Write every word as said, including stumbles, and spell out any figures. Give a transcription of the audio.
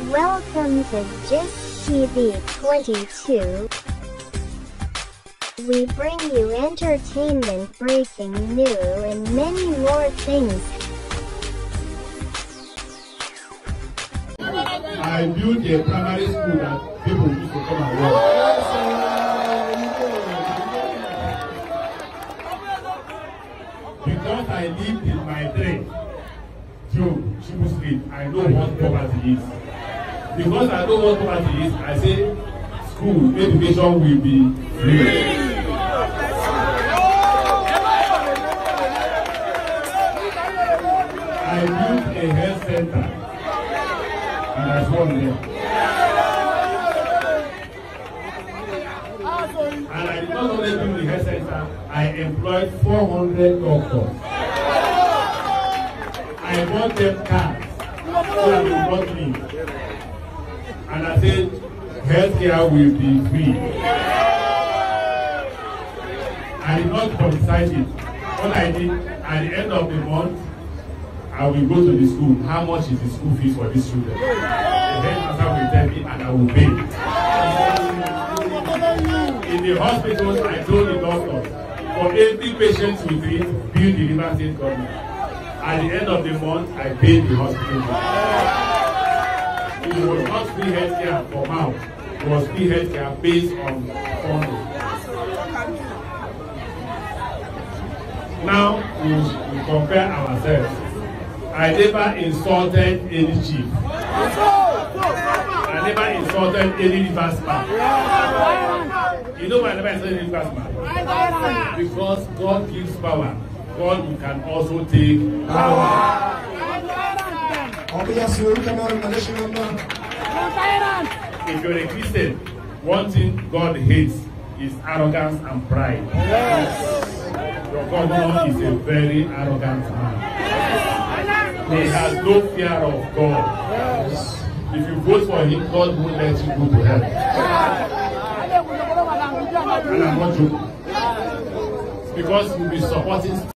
Welcome to Gist T V twenty-two. We bring you entertainment, breaking news, and many more things. I built a primary school that people used to come and work. Because I lived in my dream, Joe, Chibu Street, I know what poverty is. Because I know what poverty is, I say school, education will be free. I built a health center, and I saw them. And I did not only build the health center, I employed four hundred doctors. I bought them cars so that they bought me. And I said, healthcare will be free. I did not publicize it. What I did, at the end of the month, I will go to the school. How much is the school fees for these children? The headmaster will tell me and I will pay. In the hospitals, I told the doctors, for every patient we treat, bill the River State government. At the end of the month, I paid the hospital. It was not free healthcare for mouth. It was free healthcare based on funding. Now, we, we compare ourselves. I never insulted any chief. I never insulted any reverse man. You know why I never insulted any reverse man? Because God gives power. God can also take power. If you're a Christian, one thing God hates is arrogance and pride. Yes. Your governor is a very arrogant man. He has no fear of God. Yes. If you vote for him, God won't let you go to heaven. And I'm not joking. Because you'll be supporting